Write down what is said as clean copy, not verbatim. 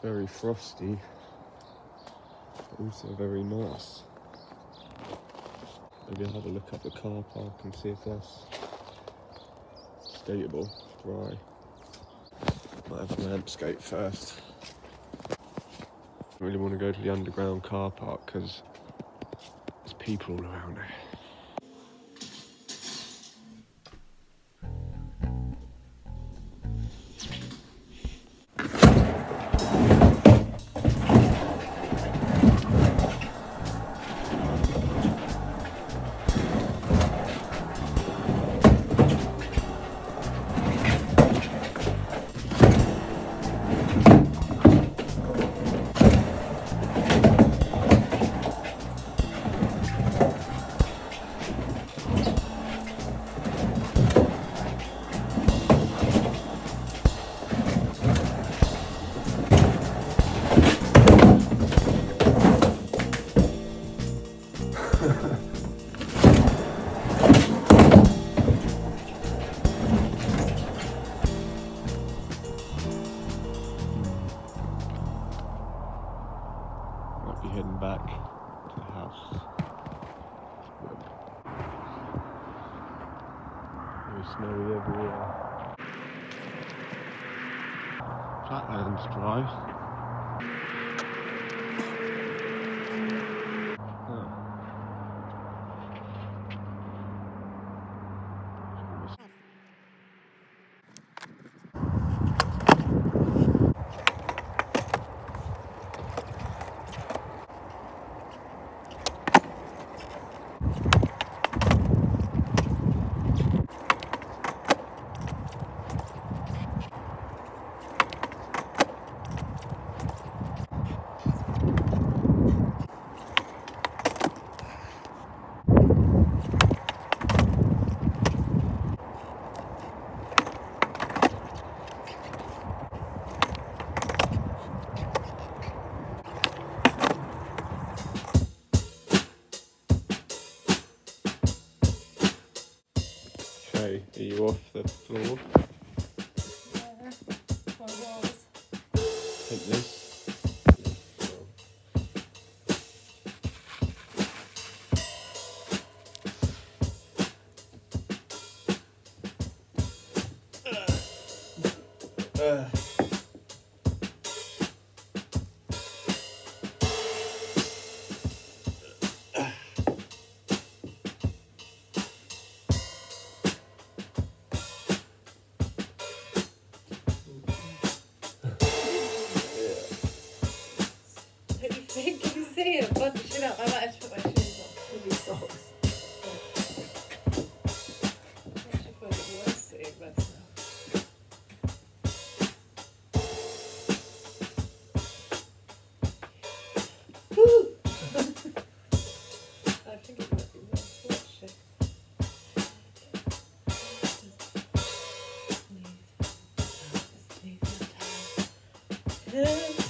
very frosty, but also very nice. Maybe I'll have a look at the car park and see if that's skateable, dry. Might have a landscape first. I really want to go to the underground car park because there's people all around there. Might be heading back to the house. Very snowy everywhere. Flatland's dry. Okay, are you off the floor? Yeah, my walls. Take this. Can you see it? Bunch it up. I might have to put my shoes on. Maybe socks. I should put it worse seeing that now. Woo! I think it might be worth watching. Sneeze. Sneeze.